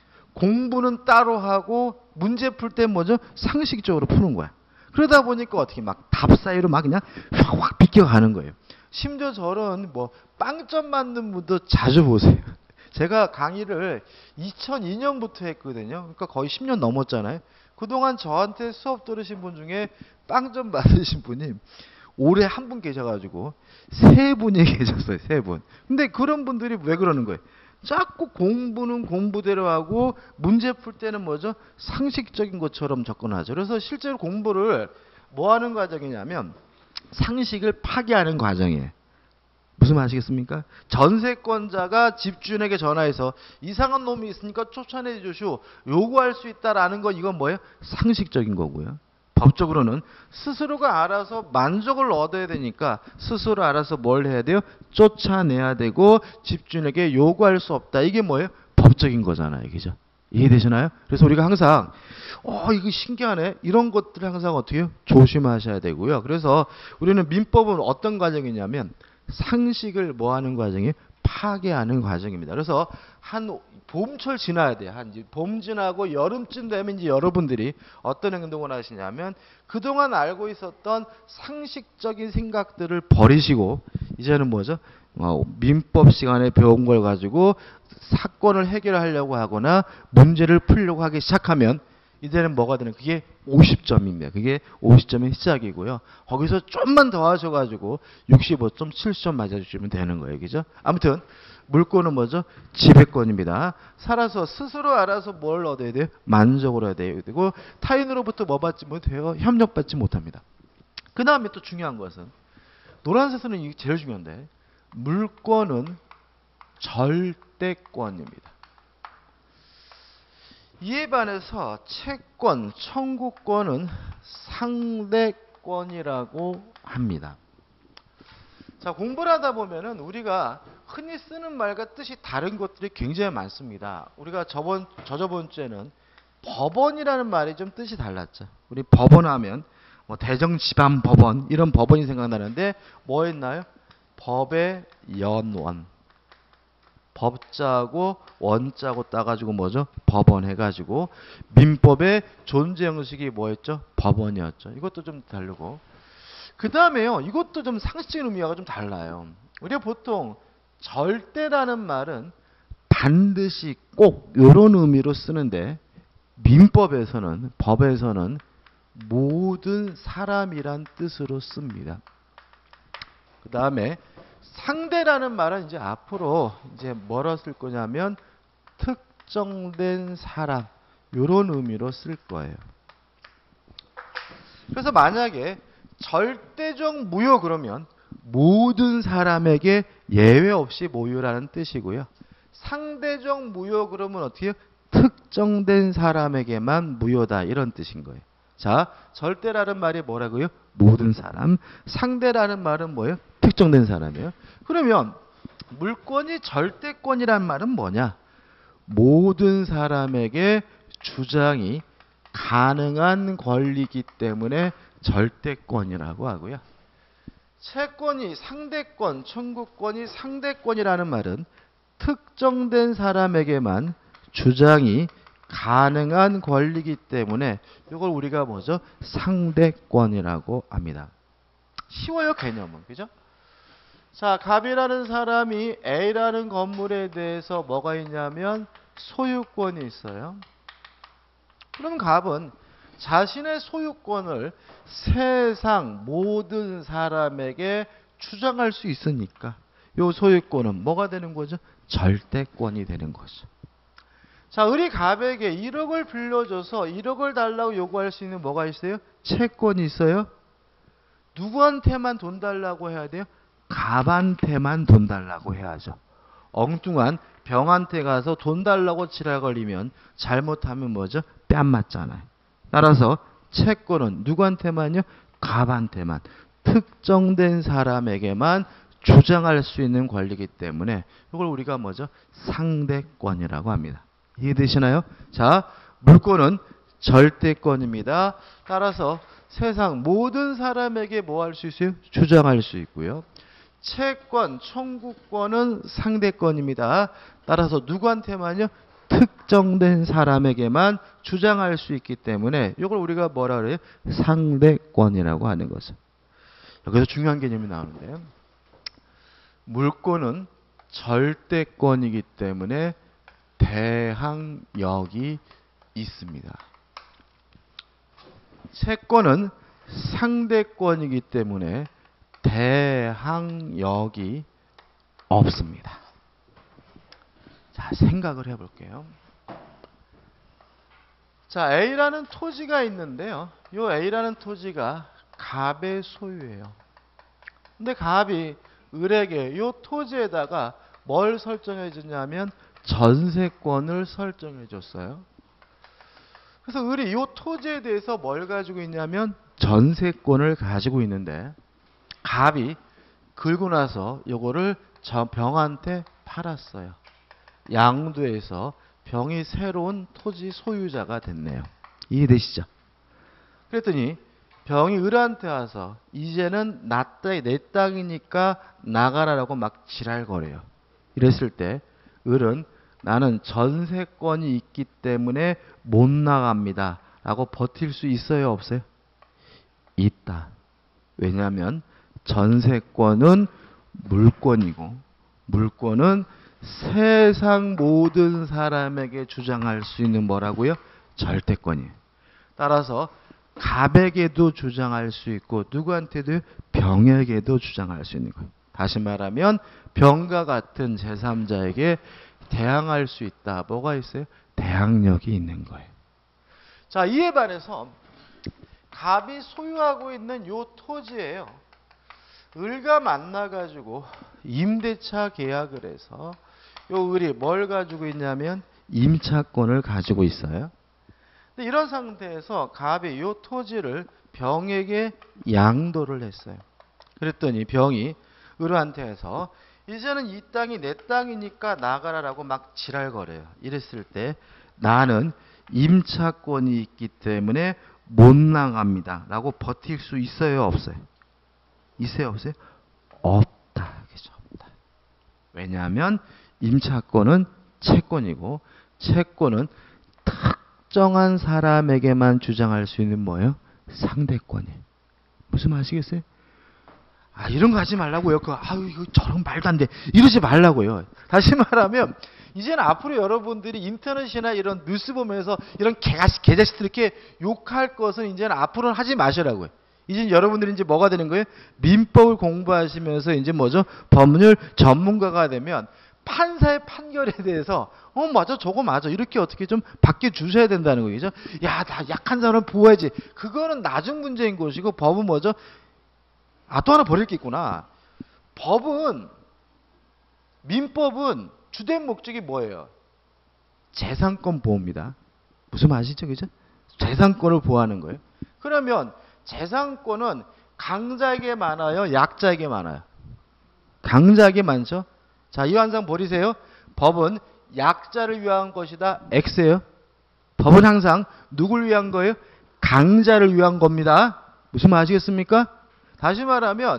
공부는 따로 하고 문제 풀 때 뭐죠? 상식적으로 푸는 거야. 그러다 보니까 어떻게 막 답 사이로 막 그냥 확 비껴가는 거예요. 심지어 저런 뭐 빵점 맞는 분도 자주 보세요. 제가 강의를 2002년부터 했거든요. 그러니까 거의 10년 넘었잖아요. 그동안 저한테 수업 들으신 분 중에 빵점 맞으신 분이 올해 한 분 계셔가지고 3분이 계셨어요. 3분. 근데 그런 분들이 왜 그러는 거예요? 자꾸 공부는 공부대로 하고 문제 풀 때는 뭐죠? 상식적인 것처럼 접근하죠. 그래서 실제로 공부를 뭐 하는 과정이냐면 상식을 파괴하는 과정이에요. 무슨 말 아시겠습니까? 전세권자가 집주인에게 전화해서 이상한 놈이 있으니까 쫓아내 주시오 요구할 수 있다라는 거 이건 뭐예요? 상식적인 거고요. 법적으로는 스스로가 알아서 만족을 얻어야 되니까 스스로 알아서 뭘 해야 돼요? 쫓아내야 되고 집주인에게 요구할 수 없다. 이게 뭐예요? 법적인 거잖아요. 그죠? 이해되시나요? 그래서 우리가 항상 이거 신기하네. 이런 것들을 항상 어떻게 해요? 조심하셔야 되고요. 그래서 우리는 민법은 어떤 과정이냐면 상식을 뭐 하는 과정이에요? 파괴하는 과정입니다. 그래서 한 봄철 지나야 돼요. 한 봄 지나고 여름쯤 되면 이제 여러분들이 어떤 행동을 하시냐면 그동안 알고 있었던 상식적인 생각들을 버리시고 이제는 뭐죠? 민법 시간에 배운 걸 가지고 사건을 해결하려고 하거나 문제를 풀려고 하기 시작하면 이제는 뭐가 되는 그게 50점입니다. 그게 50점의 시작이고요. 거기서 좀만 더 하셔가지고 65점, 70점 맞아주시면 되는 거예요. 그죠? 아무튼 물권은 뭐죠? 지배권입니다. 살아서 스스로 알아서 뭘 얻어야 돼요? 만족을 얻어야 되고 타인으로부터 뭐 받지 못해요? 협력받지 못합니다. 그 다음에 또 중요한 것은 노란색은 이게 제일 중요한데 물권은 절대권입니다. 이에 반해서 채권, 청구권은 상대권이라고 합니다. 자, 공부를 하다 보면은 우리가 흔히 쓰는 말과 뜻이 다른 것들이 굉장히 많습니다. 우리가 저저번 주에는 법원이라는 말이 좀 뜻이 달랐죠. 우리 법원하면 뭐 대정지방법원 이런 법원이 생각나는데 뭐 했나요? 법의 연원. 법자하고 원자하고 따가지고 뭐죠? 법원 해가지고 민법의 존재 형식이 뭐였죠? 법원이었죠. 이것도 좀 다르고 그 다음에요. 이것도 좀 상식적인 의미가 좀 달라요. 우리가 보통 절대라는 말은 반드시 꼭 이런 의미로 쓰는데 민법에서는 법에서는 모든 사람이란 뜻으로 씁니다. 그 다음에 상대라는 말은 이제 앞으로 이제 뭐라 쓸 거냐면 특정된 사람 이런 의미로 쓸 거예요. 그래서 만약에 절대적 무효 그러면 모든 사람에게 예외 없이 모유라는 뜻이고요. 상대적 무효 그러면 어떻게 해요? 특정된 사람에게만 무효다 이런 뜻인 거예요. 자, 절대라는 말이 뭐라고요? 모든 사람. 상대라는 말은 뭐예요? 특정된 사람이에요. 그러면 물권이 절대권이란 말은 뭐냐? 모든 사람에게 주장이 가능한 권리이기 때문에 절대권이라고 하고요. 채권이 상대권, 청구권이 상대권이라는 말은 특정된 사람에게만 주장이 가능한 권리이기 때문에 이걸 우리가 뭐죠? 상대권이라고 합니다. 쉬워요, 개념은. 그죠? 자, 갑이라는 사람이 A라는 건물에 대해서 뭐가 있냐면 소유권이 있어요. 그럼 갑은 자신의 소유권을 세상 모든 사람에게 주장할 수 있으니까 이 소유권은 뭐가 되는 거죠? 절대권이 되는 거죠. 자, 우리 갑에게 1억을 빌려줘서 1억을 달라고 요구할 수 있는 뭐가 있어요? 채권이 있어요. 누구한테만 돈 달라고 해야 돼요? 갑한테만 돈 달라고 해야죠. 엉뚱한 병한테 가서 돈 달라고 지랄 걸리면 잘못하면 뭐죠? 뺨 맞잖아요. 따라서 채권은 누구한테만요? 갑한테만. 특정된 사람에게만 주장할 수 있는 권리이기 때문에 이걸 우리가 뭐죠? 상대권이라고 합니다. 이해되시나요? 자, 물권은 절대권입니다. 따라서 세상 모든 사람에게 뭐 할 수 있어요? 주장할 수 있고요. 채권, 청구권은 상대권입니다. 따라서 누구한테만요? 특정된 사람에게만 주장할 수 있기 때문에 이걸 우리가 뭐라 그래요? 상대권이라고 하는 거죠. 여기서 중요한 개념이 나오는데요. 물권은 절대권이기 때문에 대항력이 있습니다. 채권은 상대권이기 때문에 대항력이 없습니다. 자, 생각을 해볼게요. 자, A라는 토지가 있는데요. 이 A라는 토지가 갑의 소유예요. 근데 갑이 을에게 이 토지에다가 뭘 설정해 줬냐면 전세권을 설정해 줬어요. 그래서 을이 이 토지에 대해서 뭘 가지고 있냐면 전세권을 가지고 있는데 갑이 긁고 나서 요거를 저 병한테 팔았어요. 양도해서 병이 새로운 토지 소유자가 됐네요. 이해되시죠? 그랬더니 병이 을한테 와서 이제는 내 땅이니까 나가라라고 막 지랄거려요. 이랬을 때 을은 나는 전세권이 있기 때문에 못 나갑니다 라고 버틸 수 있어요, 없어요? 있다. 왜냐하면 전세권은 물권이고 물권은 세상 모든 사람에게 주장할 수 있는 뭐라고요? 절대권이에요. 따라서 갑에게도 주장할 수 있고 누구한테도 병에게도 주장할 수 있는 거예요. 다시 말하면 병과 같은 제3자에게 대항할 수 있다. 뭐가 있어요? 대항력이 있는 거예요. 자, 이에 반해서 갑이 소유하고 있는 요 토지예요. 을과 만나가지고 임대차 계약을 해서 요 을이 뭘 가지고 있냐면 임차권을 가지고 있어요. 근데 이런 상태에서 갑이 요 토지를 병에게 양도를 했어요. 그랬더니 병이 을한테 해서 이제는 이 땅이 내 땅이니까 나가라라고 막 지랄거려요. 이랬을 때 나는 임차권이 있기 때문에 못 나갑니다 라고 버틸 수 있어요, 없어요? 있어요, 없어요? 없다. 그죠? 없다. 왜냐하면 임차권은 채권이고 채권은 특정한 사람에게만 주장할 수 있는 뭐예요? 상대권이에요. 무슨 말 아시겠어요? 아, 이런 거 하지 말라고요. 이거 저런 말도 안 돼. 이러지 말라고요. 다시 말하면 이제는 앞으로 여러분들이 인터넷이나 이런 뉴스 보면서 이런 개자식들 이렇게 욕할 것은 이제는 앞으로는 하지 마시라고요. 이제 여러분들이 이제 뭐가 되는 거예요? 민법을 공부하시면서 이제 뭐죠? 법률 전문가가 되면 판사의 판결에 대해서 맞아, 저거 맞아, 이렇게 어떻게 좀 바뀌어 주셔야 된다는 거죠. 야, 나 약한 사람을 보호해야지. 그거는 나중 문제인 것이고 법은 뭐죠? 또 하나 버릴 게 있구나. 민법은 주된 목적이 뭐예요? 재산권 보호입니다. 무슨 말 아시죠? 그죠? 재산권을 보호하는 거예요. 그러면 재산권은 강자에게 많아요? 약자에게 많아요? 강자에게 많죠? 자, 이 환상 버리세요. 법은 약자를 위한 것이다. X예요. 법은 항상 누굴 위한 거예요? 강자를 위한 겁니다. 무슨 말 아시겠습니까? 다시 말하면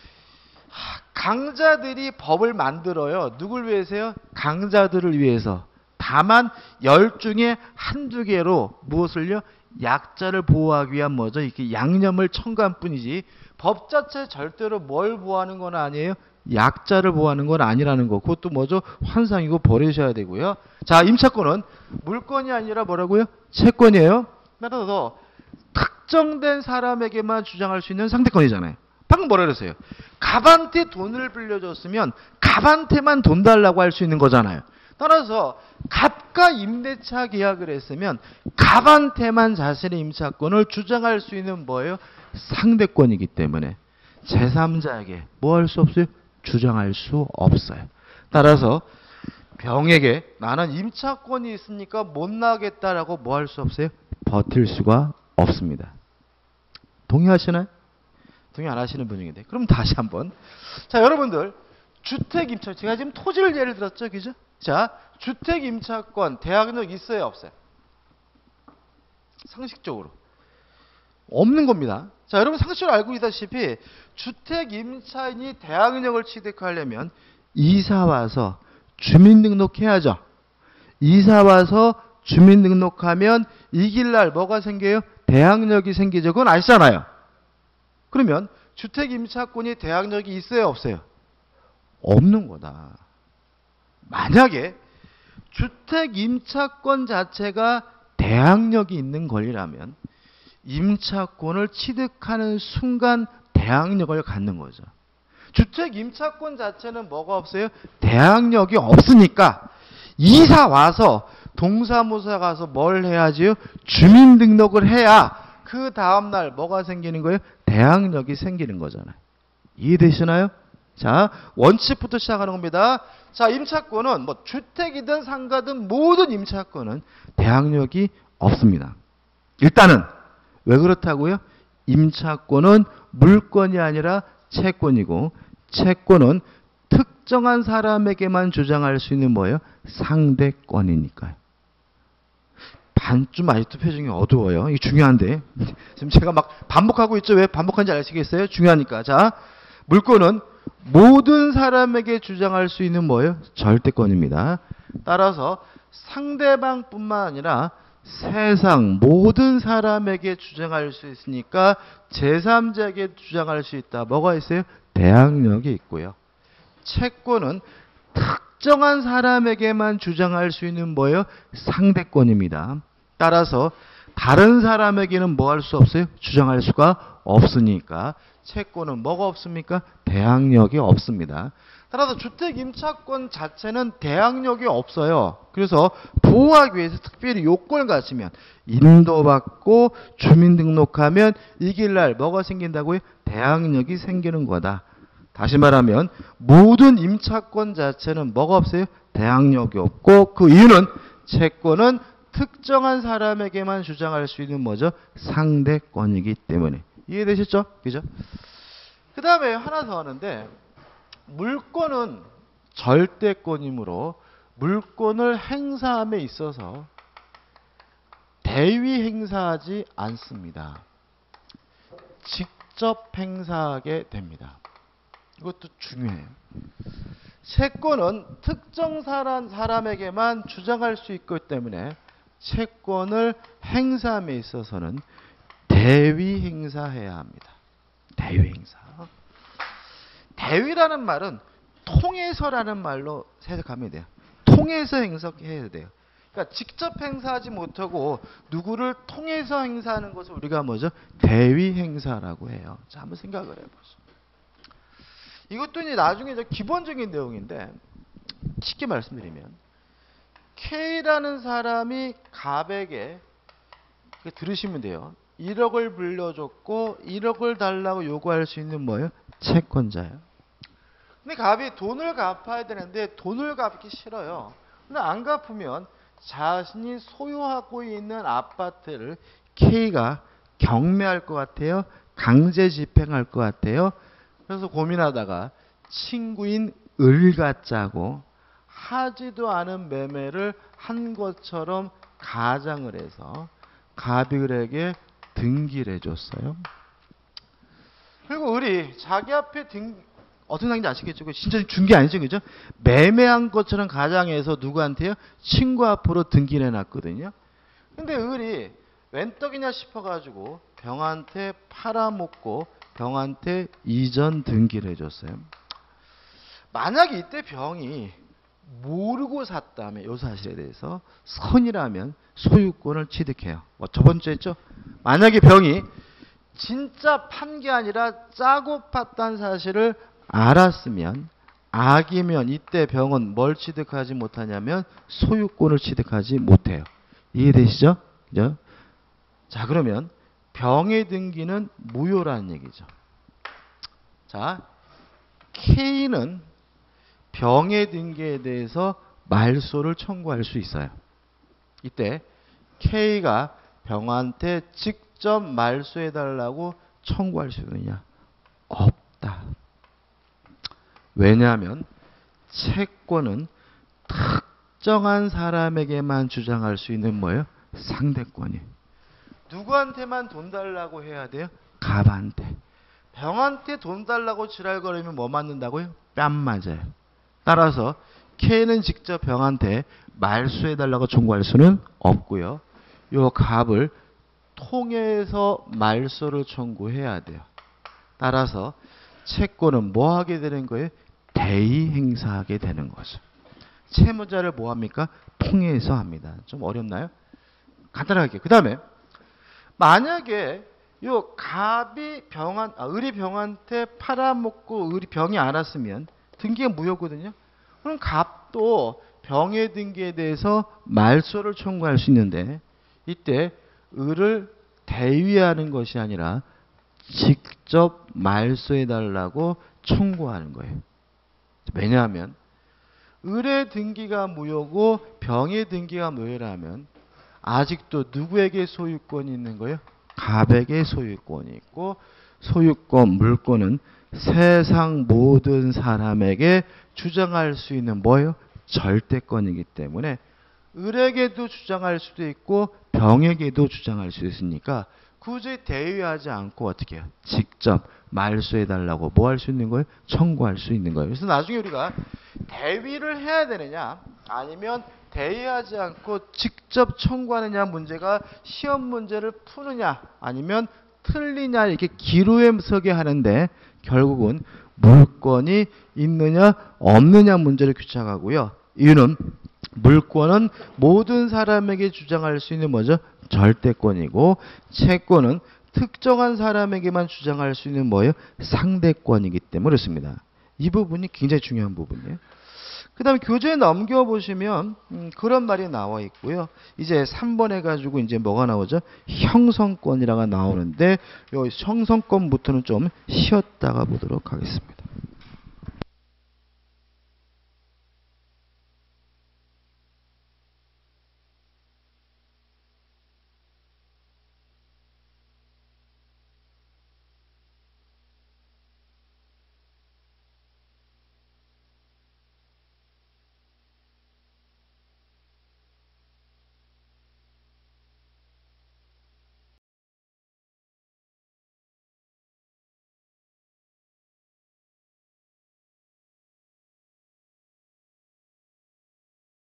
강자들이 법을 만들어요. 누굴 위해서요? 강자들을 위해서. 다만 10중에 한두 개로 무엇을요? 약자를 보호하기 위한 뭐죠? 이렇게 양념을 첨가한 뿐이지 법 자체 절대로 뭘 보호하는 건 아니에요? 약자를 보호하는 건 아니라는 거. 그것도 뭐죠? 환상이고 버리셔야 되고요. 자, 임차권은 물건이 아니라 뭐라고요? 채권이에요. 따라서 특정된 사람에게만 주장할 수 있는 상대권이잖아요. 방금 뭐라 그랬어요? 갑한테 돈을 빌려줬으면 갑한테만 돈 달라고 할 수 있는 거잖아요. 따라서 갑과 임대차 계약을 했으면 갑한테만 자신의 임차권을 주장할 수 있는 뭐예요? 상대권이기 때문에 제3자에게 뭐 할 수 없어요? 주장할 수 없어요. 따라서 병에게 나는 임차권이 있으니까 못 나가겠다라고 뭐 할 수 없어요? 버틸 수가 없습니다. 동의하시나요? 동의 안 하시는 분인데. 그럼 다시 한번. 자, 여러분들 주택 임차, 제가 지금 토지를 예를 들었죠, 그죠? 자, 주택 임차권 대항력 있어요, 없어요? 상식적으로 없는 겁니다. 자, 여러분 상식적으로 알고 있다시피 주택 임차인이 대항력을 취득하려면 이사 와서 주민등록해야죠. 이사 와서 주민등록하면 이길 날 뭐가 생겨요? 대항력이 생기죠. 그건 아시잖아요. 그러면 주택 임차권이 대항력이 있어요, 없어요? 없는 거다. 만약에 주택 임차권 자체가 대항력이 있는 권리라면 임차권을 취득하는 순간 대항력을 갖는 거죠. 주택 임차권 자체는 뭐가 없어요? 대항력이 없으니까 이사 와서 동사무소 가서 뭘 해야지요? 주민등록을 해야 그 다음날 뭐가 생기는 거예요? 대항력이 생기는 거잖아요. 이해되시나요? 자, 원칙부터 시작하는 겁니다. 자, 임차권은 뭐 주택이든 상가든 모든 임차권은 대항력이 없습니다. 일단은 왜 그렇다고요? 임차권은 물건이 아니라 채권이고 채권은 특정한 사람에게만 주장할 수 있는 뭐예요? 상대권이니까요. 반쯤 아직도 표정이 어두워요. 이게 중요한데. 지금 제가 막 반복하고 있죠. 왜 반복하는지 아시겠어요? 중요하니까. 자, 물권은 모든 사람에게 주장할 수 있는 뭐예요? 절대권입니다. 따라서 상대방뿐만 아니라 세상 모든 사람에게 주장할 수 있으니까 제3자에게 주장할 수 있다. 뭐가 있어요? 대항력이 있고요. 채권은 특정한 사람에게만 주장할 수 있는 뭐예요? 상대권입니다. 따라서 다른 사람에게는 뭐 할 수 없어요? 주장할 수가 없으니까 채권은 뭐가 없습니까? 대항력이 없습니다. 따라서 주택 임차권 자체는 대항력이 없어요. 그래서 보호하기 위해서 특별히 요건을 갖추면 인도받고 주민등록하면 이길 날 뭐가 생긴다고요? 대항력이 생기는 거다. 다시 말하면 모든 임차권 자체는 뭐가 없어요? 대항력이 없고 그 이유는 채권은 특정한 사람에게만 주장할 수 있는 뭐죠? 상대권이기 때문에. 이해되셨죠? 그죠? 그 다음에 하나 더 하는데 물권은 절대권이므로 물권을 행사함에 있어서 대위 행사하지 않습니다. 직접 행사하게 됩니다. 이것도 중요해요. 채권은 특정 사람에게만 주장할 수 있기 때문에 채권을 행사함에 있어서는 대위 행사해야 합니다. 대위 행사. 대위라는 말은 통해서라는 말로 해석하면 돼요. 통해서 행사해야 돼요. 그러니까 직접 행사하지 못하고 누구를 통해서 행사하는 것을 우리가 뭐죠? 대위 행사라고 해요. 자, 한번 생각을 해보죠. 이것도 이제 나중에 기본적인 내용인데 쉽게 말씀드리면 K라는 사람이 갑에게 들으시면 돼요. 1억을 불려줬고 1억을 달라고 요구할 수 있는 뭐예요? 채권자예요. 근데 갑이 돈을 갚아야 되는데 돈을 갚기 싫어요. 근데 안 갚으면 자신이 소유하고 있는 아파트를 K가 경매할 것 같아요. 강제 집행할 것 같아요. 그래서 고민하다가 친구인 을과 짜고 하지도 않은 매매를 한 것처럼 가장을 해서 갑이 을에게 등기를 해줬어요. 그리고 을이 자기 앞에 어떤 상인지 아시겠죠? 진짜 준 게 아니죠, 그죠? 매매한 것처럼 가장해서 누구한테요? 친구 앞으로 등기를 해놨거든요. 근데 을이 웬 떡이냐 싶어가지고 병한테 팔아먹고 병한테 이전 등기를 해줬어요. 만약에 이때 병이 모르고 샀다면 이 사실에 대해서 선이라면 소유권을 취득해요. 뭐 저번 주에 했죠? 만약에 병이 진짜 판 게 아니라 짜고 팠다는 사실을 알았으면 악이면 이때 병은 뭘 취득하지 못하냐면 소유권을 취득하지 못해요. 이해되시죠? 그죠? 자, 그러면 병의 등기는 무효라는 얘기죠. 자, K는 병의 등기에 대해서 말소를 청구할 수 있어요. 이때 K가 병한테 직접 말소해달라고 청구할 수 있느냐? 없다. 왜냐하면 채권은 특정한 사람에게만 주장할 수 있는 뭐예요? 상대권이에요. 누구한테만 돈 달라고 해야 돼요? 갑한테. 병한테 돈 달라고 지랄거리면 뭐 맞는다고요? 뺨 맞아요. 따라서 K는 직접 병한테 말소해달라고 청구할 수는 없고요. 요 갑을 통해서 말소를 청구해야 돼요. 따라서 채권은 뭐 하게 되는 거예요? 대의 행사하게 되는 거죠. 채무자를 뭐 합니까? 통해서 합니다. 좀 어렵나요? 간단하게. 그 다음에 만약에 요 갑이 을이 병한테 팔아먹고 을이 병이 알았으면 등기가 무효거든요. 그럼 갑도 병의 등기에 대해서 말소를 청구할 수 있는데 이때 을을 대위하는 것이 아니라 직접 말소해달라고 청구하는 거예요. 왜냐하면 을의 등기가 무효고 병의 등기가 무효라면 아직도 누구에게 소유권이 있는 거예요? 갑에게 소유권이 있고 소유권, 물권은 세상 모든 사람에게 주장할 수 있는 뭐예요? 절대권이기 때문에 을에게도 주장할 수도 있고 병에게도 주장할 수 있으니까 굳이 대위하지 않고 어떻게 해요? 직접 말소해달라고 뭐 할 수 있는 거예요? 청구할 수 있는 거예요. 그래서 나중에 우리가 대위를 해야 되느냐 아니면 대위하지 않고 직접 청구하느냐 문제가 시험 문제를 푸느냐 아니면 틀리냐 이렇게 기로에 서게 하는데 결국은 물권이 있느냐 없느냐 문제를 규칙하고요. 이유는 물권은 모든 사람에게 주장할 수 있는 뭐죠? 절대권이고 채권은 특정한 사람에게만 주장할 수 있는 뭐예요? 상대권이기 때문에 그렇습니다. 이 부분이 굉장히 중요한 부분이에요. 그 다음에 교재에 넘겨보시면 그런 말이 나와 있고요. 이제 3번 해가지고 이제 뭐가 나오죠? 형성권이라고 나오는데 요 형성권부터는 좀 쉬었다가 보도록 하겠습니다.